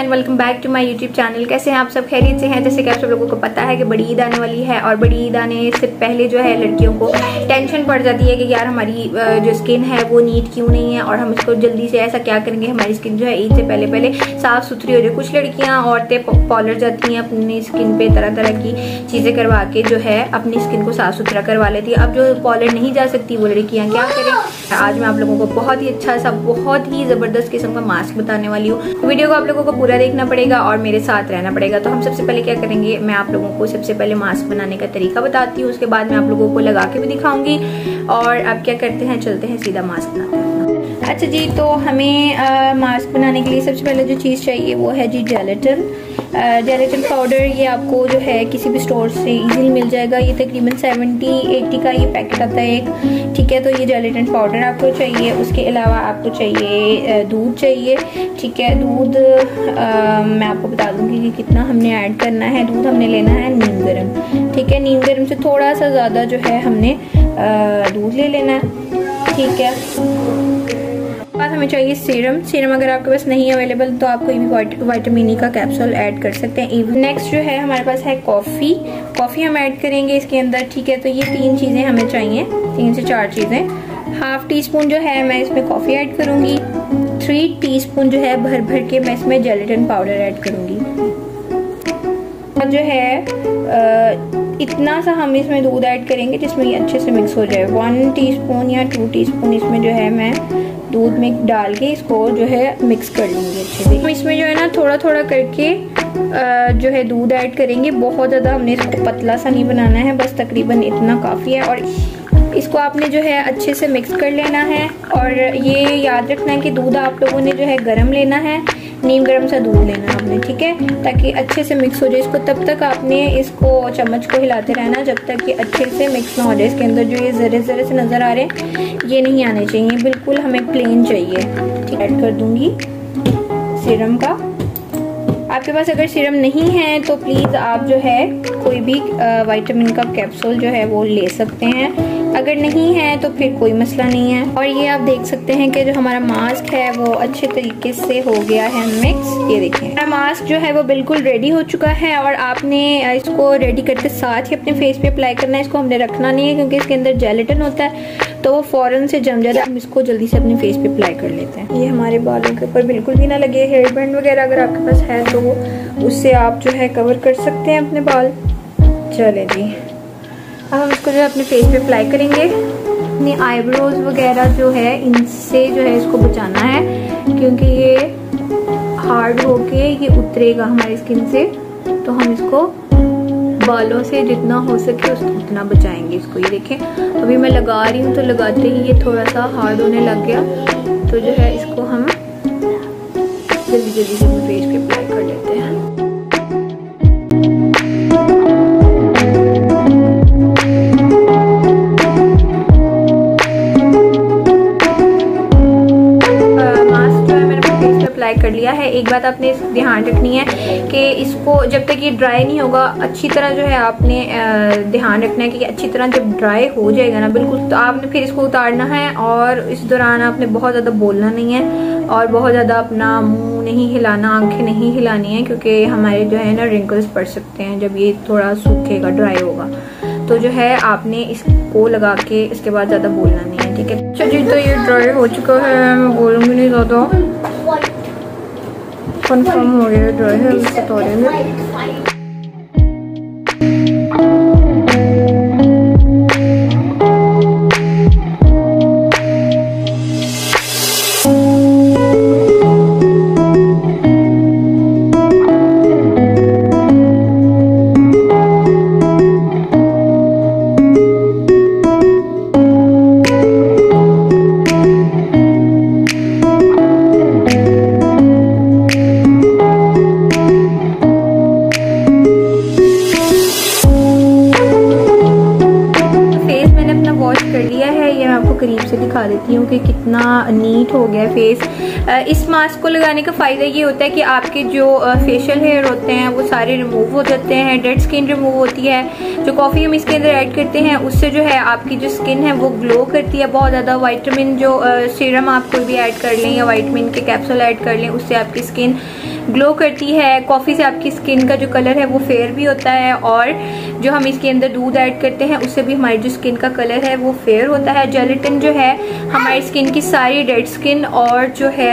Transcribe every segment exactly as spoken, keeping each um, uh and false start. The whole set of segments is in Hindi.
Welcome back to my YouTube channel. कैसे हैं आप सब? खैरियत से हैं? जैसे कि आप सब लोगों को पता है कि बड़ी ईद आने वाली है और बड़ी ईद आने से पहले जो है लड़कियों को टेंशन पड़ जाती है कि यार हमारी जो स्किन है वो नीट क्यों नहीं है और हम इसको जल्दी से ऐसा क्या करेंगे हमारी स्किन जो है ईद से पहले पहले साफ़ सुथरी हो जाए। कुछ लड़कियाँ औरतें पॉलर जाती हैं अपनी स्किन पे, तरह तरह की चीज़ें करवा के जो है अपनी स्किन को साफ़ सुथरा करवा लेती है। अब जो पॉलर नहीं जा सकती वो लड़कियाँ क्या करें? आज मैं आप लोगों को बहुत ही अच्छा सा बहुत ही ज़बरदस्त किस्म का मास्क बताने वाली हूँ। वीडियो को आप लोगों को पूरा देखना पड़ेगा और मेरे साथ रहना पड़ेगा। तो हम सबसे पहले क्या करेंगे, मैं आप लोगों को सबसे पहले मास्क बनाने का तरीका बताती हूँ, उसके बाद मैं आप लोगों को लगा के भी दिखाऊंगी। और अब क्या करते हैं, चलते हैं सीधा मास्क बनाते हैं। अच्छा जी, तो हमें आ, मास्क बनाने के लिए सबसे पहले जो चीज़ चाहिए वो है जी जेलेटिन। जेलेटिन पाउडर ये आपको जो है किसी भी स्टोर से इजीली मिल जाएगा। ये तकरीबन सेवेंटी एटी का ये पैकेट आता है एक, ठीक है। तो ये जेलेटिन पाउडर आपको चाहिए। उसके अलावा आपको चाहिए दूध चाहिए, ठीक है। दूध आ, मैं आपको बता दूंगी कि कितना हमने ऐड करना है। दूध हमने लेना है नीम गर्म, ठीक है। नीम गर्म से थोड़ा सा ज़्यादा जो है हमने दूध ले लेना है, ठीक है। बाद हमें चाहिए सीरम। सीरम अगर आपके पास नहीं अवेलेबल तो आप कोई भी विटामिन ई का कैप्सूल ऐड कर सकते हैं। नेक्स्ट जो है हमारे पास है कॉफ़ी। कॉफ़ी हम ऐड करेंगे इसके अंदर, ठीक है। तो ये तीन चीज़ें हमें चाहिए, तीन से चार चीज़ें। हाफ टी स्पून जो है मैं इसमें कॉफ़ी ऐड करूँगी। थ्री टी स्पून जो है भर भर के मैं इसमें जेलेटिन पाउडर ऐड करूँगी। और जो है आ, इतना सा हम इसमें दूध ऐड करेंगे जिसमें ये अच्छे से मिक्स हो जाए। वन टीस्पून या टू टीस्पून इसमें जो है मैं दूध में डाल के इसको जो है मिक्स कर लूँगी अच्छे से। हम इसमें जो है ना थोड़ा थोड़ा करके जो है दूध ऐड करेंगे। बहुत ज़्यादा हमने इसको पतला सा नहीं बनाना है, बस तकरीबन इतना काफ़ी है। और इसको आपने जो है अच्छे से मिक्स कर लेना है। और ये याद रखना है कि दूध आप लोगों ने जो है गर्म लेना है, नीम गर्म सा दूध लेना आपने, ठीक है, ताकि अच्छे से मिक्स हो जाए। इसको तब तक आपने इसको चम्मच को हिलाते रहना जब तक ये अच्छे से मिक्स ना हो जाए। इसके अंदर जो ये ज़रे ज़रे से नज़र आ रहे हैं ये नहीं आने चाहिए, बिल्कुल हमें प्लेन चाहिए, ठीक। ऐड कर दूंगी सीरम का। आपके पास अगर सीरम नहीं है तो प्लीज़ आप जो है कोई भी विटामिन का कैप्सूल जो है वो ले सकते हैं। अगर नहीं है तो फिर कोई मसला नहीं है। और ये आप देख सकते हैं कि जो हमारा मास्क है वो अच्छे तरीके से हो गया है मिक्स। ये देखें हमारा मास्क जो है वो बिल्कुल रेडी हो चुका है। और आपने इसको रेडी करते साथ ही अपने फेस पे अप्लाई करना है। इसको हमने रखना नहीं है क्योंकि इसके अंदर जेलेटिन होता है तो वो फ़ौरन से जम जाता है। हम इसको जल्दी से अपने फेस पे अप्लाई कर लेते हैं। ये हमारे बालों के ऊपर बिल्कुल भी ना लगे। हेयर बैंड वगैरह अगर आपके पास है तो उससे आप जो है कवर कर सकते हैं अपने बाल। चले जी, अब हम इसको जो है अपने फेस पे अप्लाई करेंगे। अपनी आईब्रोज वगैरह जो है इनसे जो है इसको बचाना है क्योंकि ये हार्ड होके ये उतरेगा हमारी स्किन से। तो हम इसको बालों से जितना हो सके उसको उतना बचाएंगे इसको। ये देखें अभी मैं लगा रही हूँ तो लगाते ही ये थोड़ा सा हार्ड होने लग गया। तो जो है इसको हम जल्दी जल्दी से अपने फेस पे अप्लाई कर लेते हैं। कर लिया है। एक बात आपने ध्यान रखनी है कि इसको जब तक ये ड्राई नहीं होगा अच्छी तरह जो है आपने ध्यान रखना है कि अच्छी तरह जब ड्राई हो जाएगा ना बिल्कुल, तो आपने फिर इसको उतारना है। और इस दौरान आपने बहुत ज़्यादा बोलना नहीं है और बहुत ज़्यादा अपना मुंह नहीं हिलाना, आंखें नहीं हिलानी है क्योंकि हमारे जो है ना रिंकल्स पड़ सकते हैं जब ये थोड़ा सूखेगा, ड्राई होगा। तो जो है आपने इसको लगा के इसके बाद ज़्यादा बोलना नहीं है, ठीक है। अच्छा जी, तो ये ड्राई हो चुका है, मैं बोलूँगी नहीं ज़्यादा, कन्फर्म हो गया ड्राई है उससे तोड़ेंगे। करीब से दिखा देती हूँ कि कितना नीट हो गया फेस। इस मास्क को लगाने का फ़ायदा ये होता है कि आपके जो फेशियल हेयर होते हैं वो सारे रिमूव हो जाते हैं, डेड स्किन रिमूव होती है। जो कॉफ़ी हम इसके अंदर ऐड करते हैं उससे जो है आपकी जो स्किन है वो ग्लो करती है बहुत ज़्यादा। वाइटामिन जो सीरम आप कोई भी ऐड कर लें या वाइटामिन के कैप्सूल ऐड कर लें, उससे आपकी स्किन ग्लो करती है। कॉफ़ी से आपकी स्किन का जो कलर है वो फेयर भी होता है, और जो हम इसके अंदर दूध ऐड करते हैं उससे भी हमारी जो स्किन का कलर है वो फेयर होता है। जेलेटिन जो है हमारी स्किन की सारी डेड स्किन और जो है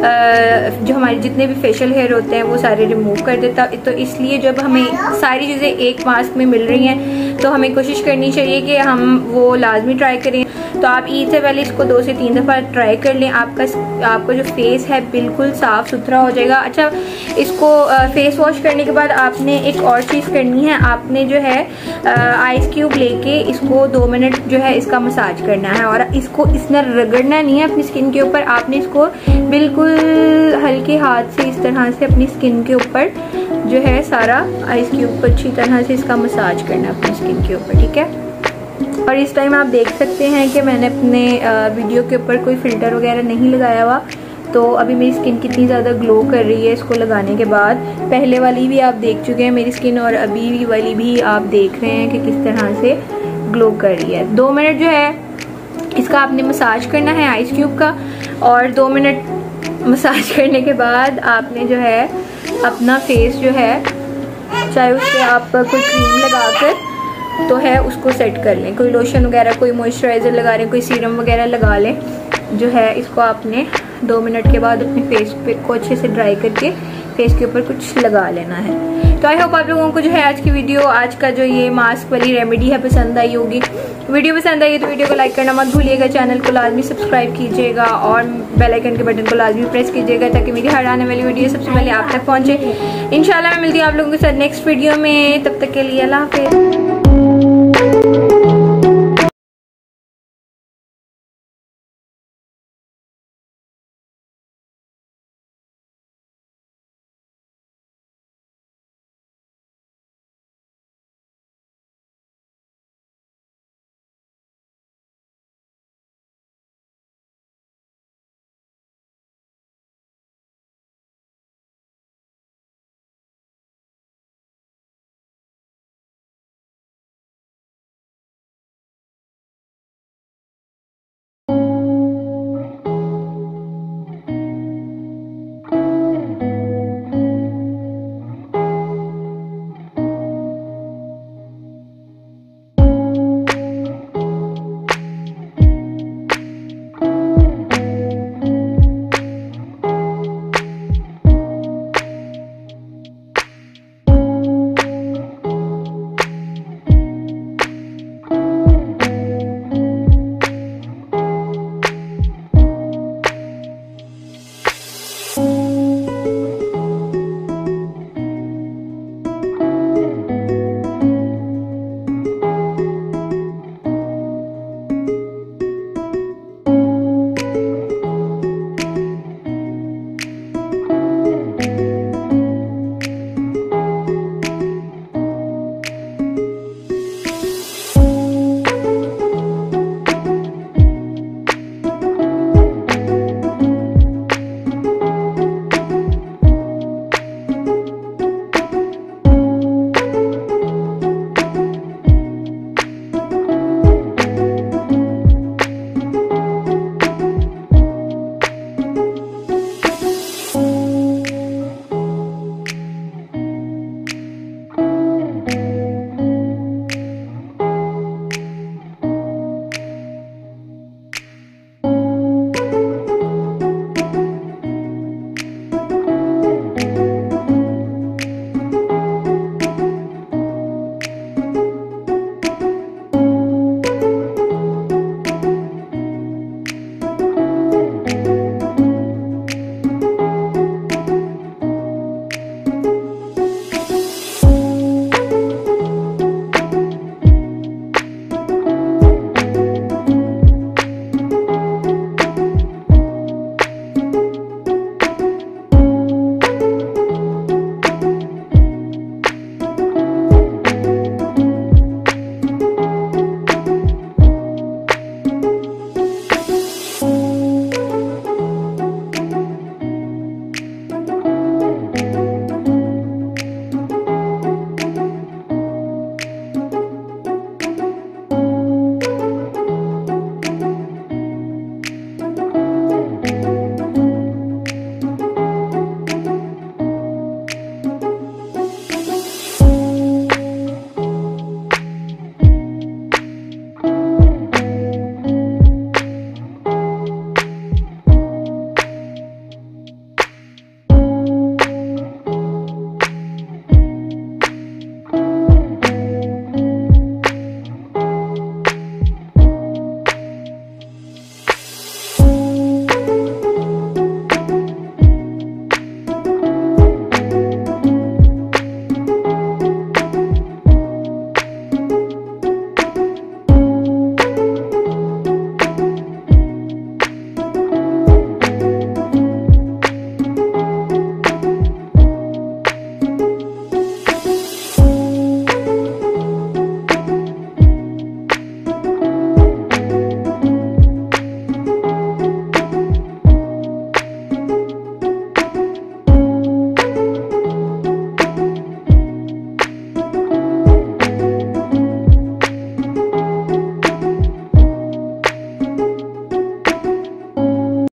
जो हमारे जितने भी फेशियल हेयर होते हैं वो सारे रिमूव कर देता है। तो इसलिए जब हमें सारी चीज़ें एक मास्क में मिल रही हैं तो हमें कोशिश करनी चाहिए कि हम वो लाजमी ट्राई करें। तो आप ईद से पहले इसको दो से तीन दफ़ा ट्राई कर लें, आपका आपका जो फेस है बिल्कुल साफ़ सुथरा हो जाएगा। अच्छा, इसको फेस वॉश करने के बाद आपने एक और चीज़ करनी है, आपने जो है आइस क्यूब लेके इसको दो मिनट जो है इसका मसाज करना है, और इसको इसने रगड़ना नहीं है अपनी स्किन के ऊपर। आपने इसको बिल्कुल हल्के हाथ से इस तरह से अपनी स्किन के ऊपर जो है सारा आइस क्यूब को अच्छी तरह से इसका मसाज करना है अपनी स्किन के ऊपर, ठीक है। और इस टाइम आप देख सकते हैं कि मैंने अपने वीडियो के ऊपर कोई फ़िल्टर वगैरह नहीं लगाया हुआ, तो अभी मेरी स्किन कितनी ज़्यादा ग्लो कर रही है इसको लगाने के बाद। पहले वाली भी आप देख चुके हैं मेरी स्किन, और अभी वाली भी आप देख रहे हैं कि किस तरह से ग्लो कर रही है। दो मिनट जो है इसका आपने मसाज करना है आइस क्यूब का, और दो मिनट मसाज करने के बाद आपने जो है अपना फेस जो है चाहे उस पर आप कोई क्रीम लगा कर तो है उसको सेट कर लें, कोई लोशन वगैरह, कोई मॉइस्चराइज़र लगा लें, कोई सीरम वगैरह लगा लें। जो है इसको आपने दो मिनट के बाद अपने फेस पे को अच्छे से ड्राई करके फेस के ऊपर कुछ लगा लेना है। तो आई होप आप लोगों को जो है आज की वीडियो, आज का जो ये मास्क वाली रेमेडी है पसंद आई होगी। वीडियो पसंद आई तो वीडियो को लाइक करना मत भूलिएगा, चैनल को लाजमी सब्सक्राइब कीजिएगा और बेल आइकन के बटन को लाजमी प्रेस कीजिएगा ताकि मेरी हर आने वाली वीडियो सबसे पहले आप तक पहुंचे। इंशाल्लाह मैं मिलती हूँ आप लोगों के साथ नेक्स्ट वीडियो में, तब तक के लिए अल्लाह हाफिज़।